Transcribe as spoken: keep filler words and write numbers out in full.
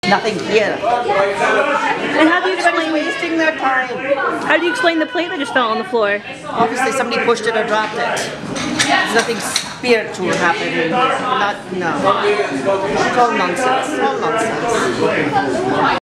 Nothing here. And how do you explain wasting their time? How do you explain the plate that just fell on the floor? Obviously somebody pushed it or dropped it. There's nothing spiritual happening here. Not, no. It's all nonsense. All nonsense.